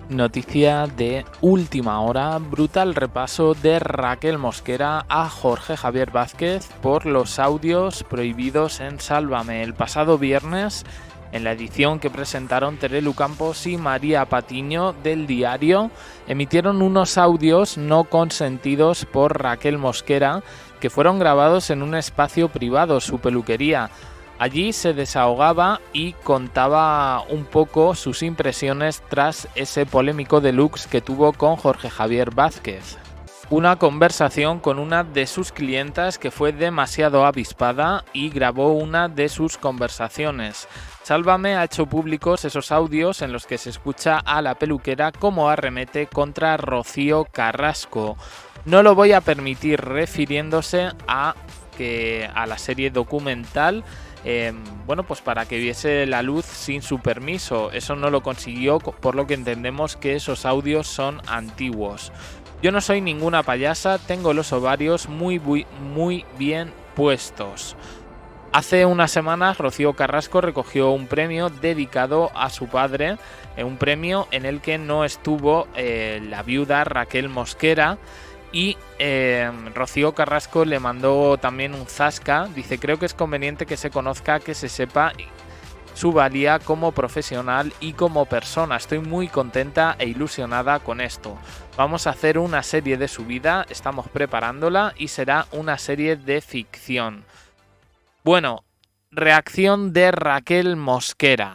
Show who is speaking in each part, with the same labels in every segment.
Speaker 1: Noticia de última hora, brutal repaso de Raquel Mosquera a Jorge Javier Vázquez por los audios prohibidos en Sálvame. El pasado viernes, en la edición que presentaron Terelu Campos y María Patiño del Diario, emitieron unos audios no consentidos por Raquel Mosquera que fueron grabados en un espacio privado, su peluquería. Allí se desahogaba y contaba un poco sus impresiones tras ese polémico deluxe que tuvo con Jorge Javier Vázquez. Una conversación con una de sus clientas que fue demasiado avispada y grabó una de sus conversaciones. Sálvame ha hecho públicos esos audios en los que se escucha a la peluquera como arremete contra Rocío Carrasco. No lo voy a permitir, refiriéndose a la serie documental. Pues para que viese la luz sin su permiso. Eso no lo consiguió, por lo que entendemos que esos audios son antiguos. Yo no soy ninguna payasa, tengo los ovarios muy bien puestos. Hace unas semanas Rocío Carrasco recogió un premio dedicado a su padre, un premio en el que no estuvo la viuda Raquel Mosquera. Y Rocío Carrasco le mandó también un zasca. Dice: creo que es conveniente que se conozca, que se sepa su valía como profesional y como persona. Estoy muy contenta e ilusionada con esto. Vamos a hacer una serie de su vida, estamos preparándola y será una serie de ficción. Bueno, reacción de Raquel Mosquera.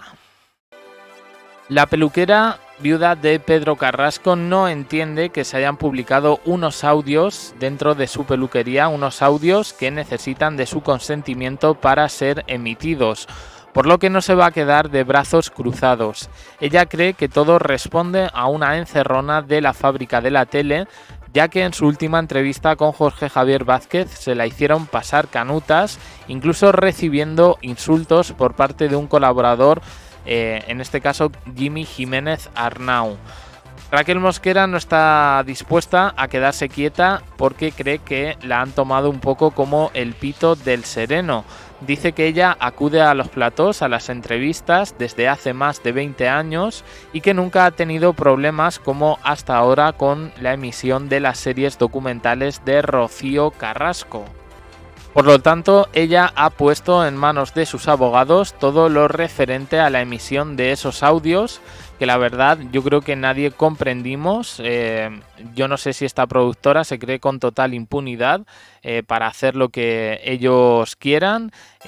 Speaker 1: La peluquera viuda de Pedro Carrasco no entiende que se hayan publicado unos audios dentro de su peluquería, unos audios que necesitan de su consentimiento para ser emitidos, por lo que no se va a quedar de brazos cruzados. Ella cree que todo responde a una encerrona de la fábrica de la tele, ya que en su última entrevista con Jorge Javier Vázquez se la hicieron pasar canutas, incluso recibiendo insultos por parte de un colaborador, en este caso Jimmy Jiménez Arnau. Raquel Mosquera no está dispuesta a quedarse quieta porque cree que la han tomado un poco como el pito del sereno. Dice que ella acude a los platós, a las entrevistas, desde hace más de 20 años y que nunca ha tenido problemas como hasta ahora con la emisión de las series documentales de Rocío Carrasco. Por lo tanto, ella ha puesto en manos de sus abogados todo lo referente a la emisión de esos audios, que la verdad yo creo que nadie comprendimos. Yo no sé si esta productora se cree con total impunidad para hacer lo que ellos quieran,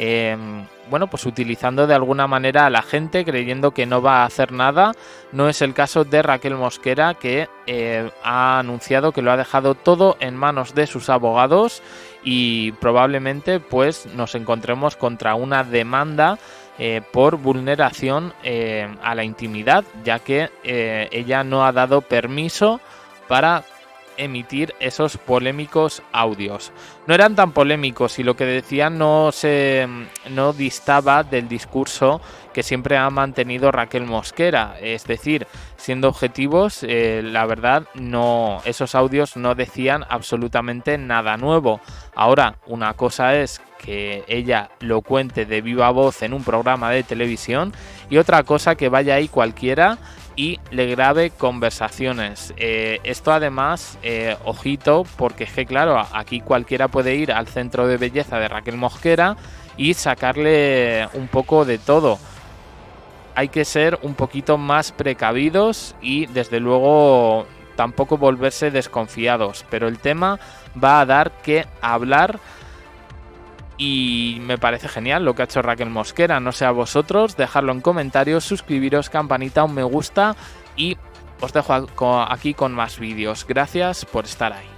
Speaker 1: pues utilizando de alguna manera a la gente, creyendo que no va a hacer nada. No es el caso de Raquel Mosquera, que ha anunciado que lo ha dejado todo en manos de sus abogados y probablemente pues nos encontremos contra una demanda por vulneración a la intimidad, ya que ella no ha dado permiso para emitir esos polémicos audios. No eran tan polémicos y lo que decían no distaba del discurso que siempre ha mantenido Raquel Mosquera. Es decir, siendo objetivos, la verdad, esos audios no decían absolutamente nada nuevo. Ahora, una cosa es que ella lo cuente de viva voz en un programa de televisión y otra cosa que vaya ahí cualquiera y le grabe conversaciones. Esto además, ojito, porque es que claro, aquí cualquiera puede ir al centro de belleza de Raquel Mosquera y sacarle un poco de todo. Hay que ser un poquito más precavidos y desde luego tampoco volverse desconfiados, pero el tema va a dar que hablar. Y me parece genial lo que ha hecho Raquel Mosquera. No sé a vosotros, dejadlo en comentarios, suscribiros, campanita, un me gusta y os dejo aquí con más vídeos. Gracias por estar ahí.